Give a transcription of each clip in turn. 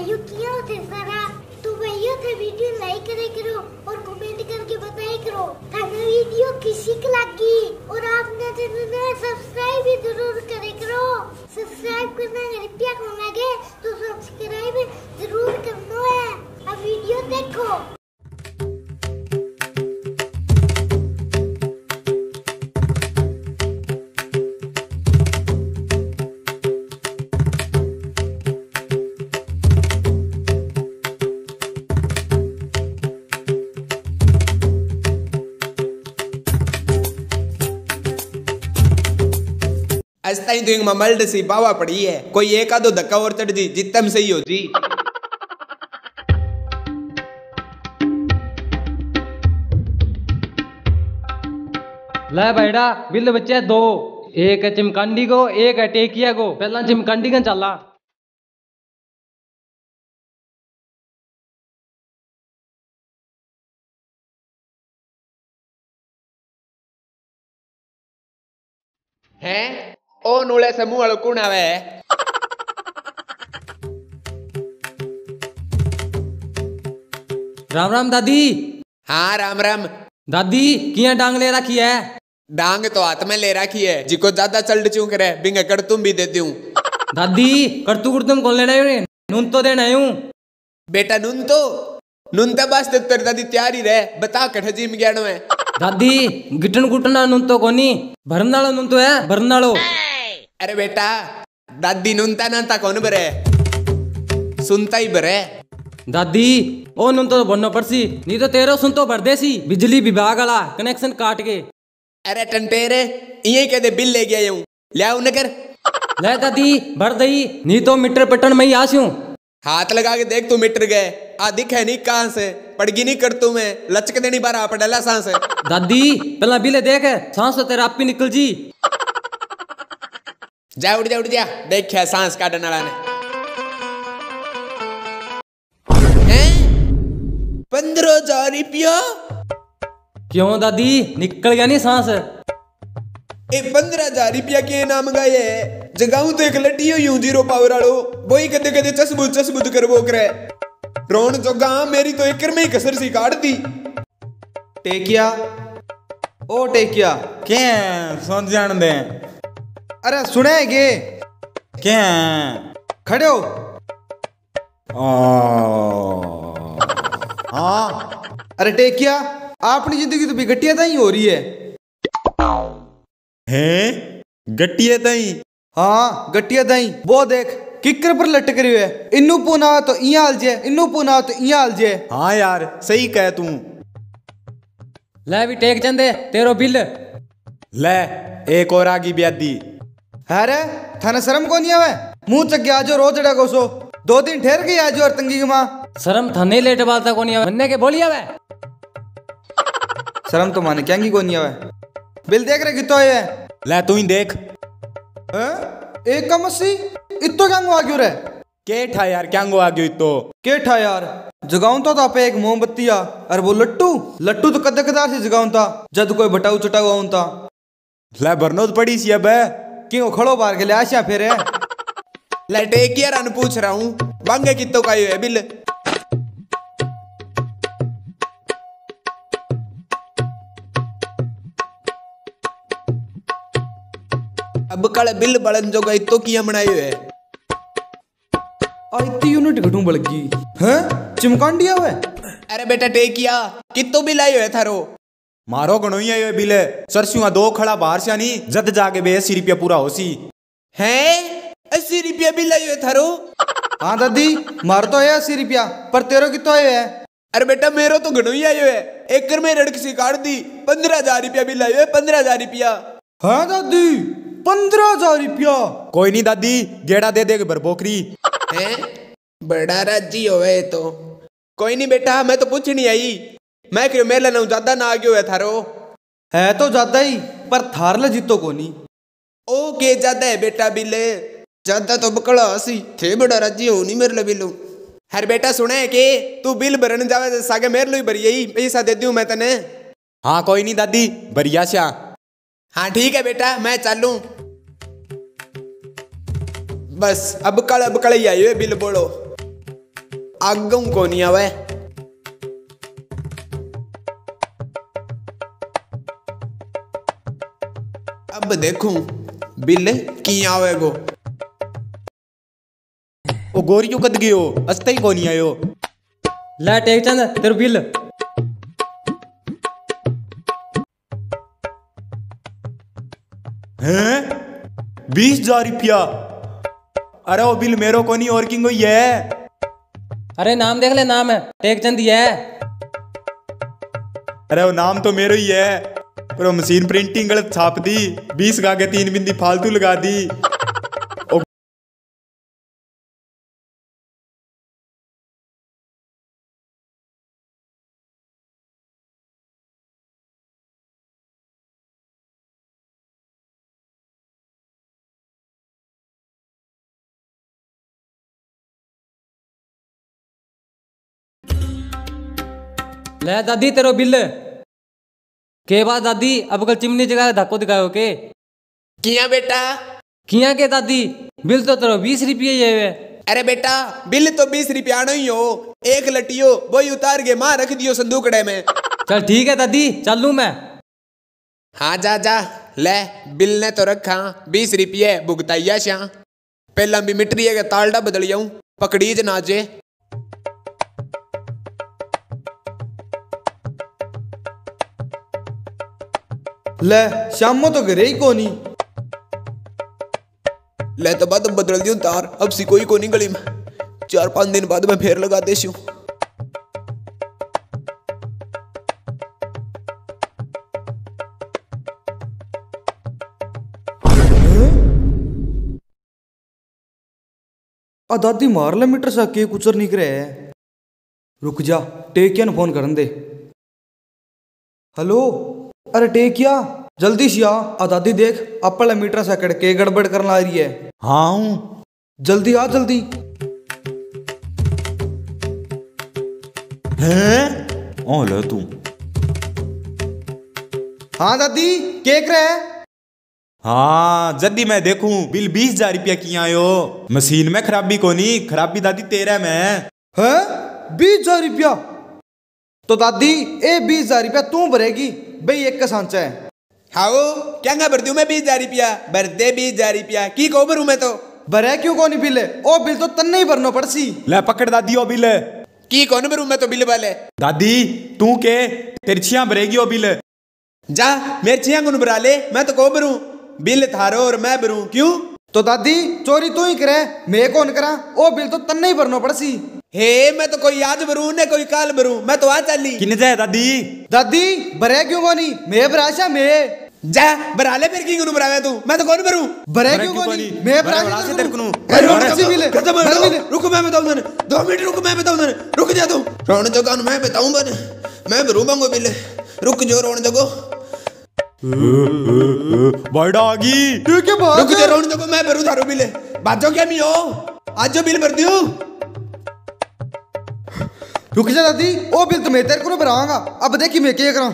भाइयों किया थे सारा। तो भाइयों थे वीडियो लाइक करे करो और कमेंट करके बताए करो थाने वीडियो किसी को लगी। और आपने चैनल सब्सक्राइब भी जरूर करे करो। सब्सक्राइब करना रुपया कमाओगे तो सब्सक्राइब जरूर करना है। अब वीडियो देखो। अस्ताई तो ममल्ड सी पावा पड़ी है, कोई एक आधो धक्का और चढ़ जी जितम सही हो जी। ले बैठा बिल बच्चे दो, एक है चिमकांडी को एक है टेकिया को। पहला चिमकांडी का चला। हैं ओ नूले समूह वालों कौन आवे? राम राम दादी। हाँ राम राम। दादी किया डांग ले रखी है? डांग तो हाथ में ले रखी है, जिको ज्यादा चल चूक रहे बिंग कर तुम भी दे दूं। दादी करतू कुर्तुम कौन लेना है? नून तो देना हूँ बेटा। नून तो बस तेरी दादी तैयार ही रहे, बता कठ जी में ज्ञान है। दादी गिटन गुटना नून तो कोनी, भरनालो नून तो है भरनालो। अरे बेटा दादी नूनता नाता कौन बरे, सुनता ही बरे। दादी ओ नून तो बनना पड़सी, नहीं तो तेरो सुन तो भर देसी बिजली विभाग वाला कनेक्शन काट के। अरे टंटेरे यही कहते बिल ले गया हूँ, लिया नगर। ले दादी भर दई, नहीं तो मीटर पटन में ही आसूं। हाथ लगा के देख तू मीटर गए आ दिख है नहीं कहां से पड़गी नहीं कर तू मैं लचक देनी बार आप डला सांस है। दादी पहला बिल देख सांस तो तेरा आप ही निकल जी। जा उड़ जा देख सांस काटने वाला ने। 15,000 रुपया? क्यों दादी निकल गया नहीं सांस? 15,000 रुपया के नाम गाये जगाऊ तो एक लटी यूं जीरो पावर वालो वही कदे कदे चसबुद कर वो करे रोन जोगा मेरी तो एक में ही कसर सी काट दी। टेकिया ओ टेकिया क्या सोच जान दे। अरे सुनेगे क्या खड़े हो? हाँ अरे टेकिया अपनी जिंदगी तो भी घटिया ही हो रही है। हैं गट्टिया दई? हाँ गट्टिया दई वो देख किकर पर लटक रही है। इन्नू पुना तो इया अलजे, इन्नू पुना तो इया अलजे। हाँ यार सही कह तू। ले भी टेक चंदे तेरो बिल ले एक और आगी ब्यादी। अरे थाने शर्म को नहीं आवे? मुंह चक के आजो रोज डा गोसो 2 दिन ठहर के आजो और तंगी मां। शर्म थाने लेट बालता को नहीं आवे मन्ने के बोलिया वे। शर्म तो माने क्यांगी को नहीं आवे। बिल देख रहे कितो है? ले तू ही देख। एक कम 80 इतो क्या आ गयो रे? के ठा यार क्या आ गयो इतो? के ठा यार जगाऊं तो पे एक मोमबत्तिया और वो लट्टू तो कद कदार से जगाऊं था जद कोई बटाऊ चटाऊ आऊं था। ले भरनो तो पड़ी सी अब क्यों खड़ो बार के ले आशा फिर है। ले टेकिया रन पूछ रहा हूँ बांगे कितो का है बिल? अब कल बिल बड़न जो गई तो किया बनाई है। इतनी यूनिट घटू बड़गी हैं चिमकांडिया हुए। अरे बेटा टेकिया कितो बिल आयो है थारो? मारो गणो ही आयो बिल सरसिया 2 खड़ा बाहर से नहीं जद जाके बे 80 रुपया पूरा होसी। हैं 80 रुपया बिल आयो है थारो? हाँ दादी मार तो है 80 रुपया पर तेरो कितो आयो है? अरे बेटा मेरो तो घणो ही आयो है एक में रड़क सी काट दी 15,000 रुपया बिल आयो है 15,000 रुपया। हाँ दादी 15,000 रुपया? कोई नहीं दादी गेड़ा दे भर बोकरी। हैं बड़ा राजी होवे तो कोई नहीं बेटा मैं तो पूछ नहीं आई मैं क्यों मेला ना ज्यादा ना आ गयो है थारो। है तो ज्यादा ही पर थार ले जीतो को नहीं। ओ के ज्यादा है बेटा बिल ज्यादा तो बकड़ा हसी थे बड़ा राजी हो नहीं मेरे बिल। हर बेटा सुना है के तू बिल भरने जावे सागे मेरे लो ही भरी यही पैसा दे दूं मैं तने। हाँ कोई नहीं दादी बढ़िया श्या। हाँ ठीक है बेटा मैं चालू। बस अब कल ही आई बिल बोलो। आगू को नहीं आवे। अब देखूं बिल की आवेगो। ओ गोरियो कद गयो अस्ते ही को नहीं आयो। ले टेक चंद तेरे बिल। हैं 20,000 रुपया। अरे वो बिल मेरो को नहीं और किंग ही है। अरे नाम देख ले, नाम है टेक चंद ही है। अरे वो नाम तो मेरो ही है, पर वो मशीन प्रिंटिंग गलत छाप दी। 20 का के 3 बिंदी फालतू लगा दी। ले दादी तेरो बिल के बाद दादी अब कल चिमनी जगह धक्को दिखाओ के किया बेटा? किया के दादी बिल तो तेरो 20 रुपये ये है। अरे बेटा बिल तो 20 रुपया नहीं हो, एक लटियो वही उतार के मां रख दियो संदूकड़े में। चल ठीक है दादी चलूं मैं। हाँ जा जा ले बिल ने तो रखा 20 रुपये भुगताइया श्या। पहला भी मिट्री है तालडा बदल जाऊं पकड़ी ज नाचे। ले शामो तो घरे ही कोनी। ले तो बाद बदल दियो तार, अब सी कोई को नहीं गली में। 4-5 दिन बाद मैं फेर लगा देसी हूँ। दादी मार ले मीटर सा के कुचर निकले है। रुक जा टेकिया ने फोन करन दे। हेलो अरे टेकिया जल्दी से आ। दादी देख अपने मीटर सा के गड़बड़ करने आ रही है। हाँ हूँ जल्दी आ जल्दी। हैं ओ ले तू। हाँ दादी केक रहे। हाँ जल्दी मैं देखूं बिल 20,000 रुपया की आयो। मशीन में खराबी को नहीं, खराबी दादी तेरा में है। 20,000 रुपया तो दादी ए 20,000 रुपया तू भरेगी भाई, एक का सांचा है। हाओ क्या भर दूं मैं 20,000 रुपया? भर दे 20,000 रुपया की को भरूं मैं तो। भरे क्यों को नहीं बिल? ओ बिल तो तन्ने ही भरना पड़सी। ले पकड़ दादी ओ बिल की कौन भरूं मैं तो बिल वाले। दादी तू के तेरी छिया भरेगी ओ बिल। जा मेरे छिया को भरा ले, मैं तो को भरूं बिल थारो और मैं भरूं क्यों? तो दादी चोरी तू ही करे मैं कौन करा? ओ बिल तो तन्ने ही भरना पड़सी। हे मैं तो कोई आज भरूं ने कोई काल भरूं, मैं तो आ चली। किने जाए दादी? दादी भरे क्यों को नहीं? मैं भराशा मैं। जा भरा ले फिर की को भरावे तू, मैं तो कौन भरूं। भरे क्यों को नहीं? मैं भरा से तेरे को रुक मैं बताऊं तने 2 मिनट रुक मैं बताऊं तने। रुक जा तू रोण जगह मैं बताऊं बने मैं भरूं मांगो बिल। रुक जो रोण जगो बड़ा आ गई। तू क्या बात? रुक जा रोण जगो मैं भरूं थारो बिल। बाजो क्या मी हो आज जो बिल भर दियो। रुक जा दादी ओ बिल तो मैं तेरे को भराऊंगा। अब देखी मैं क्या करूं।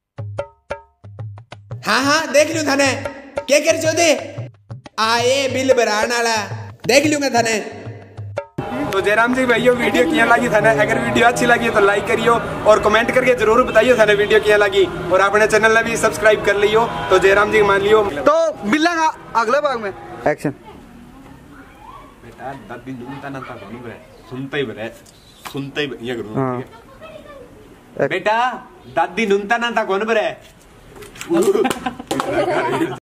हाँ देख लूं थाने क्या कर चो दे आए बिल भराने वाला देख लूंगा थाने। तो जयराम जी भाइयों वीडियो किया लगी था ना? अगर वीडियो अच्छी लगी तो लाइक करियो और कमेंट करके जरूर बताइए था ना वीडियो किया लगी। और अपने चैनल ने भी सब्सक्राइब कर लियो। तो जयराम जी मान लियो तो मिलेगा अगले भाग में। एक्शन। बेटा दादी सुनता ना था सुनता ही बरे सुनता ही ये करूँ। बेटा दादी नुनता ना था कौन बरे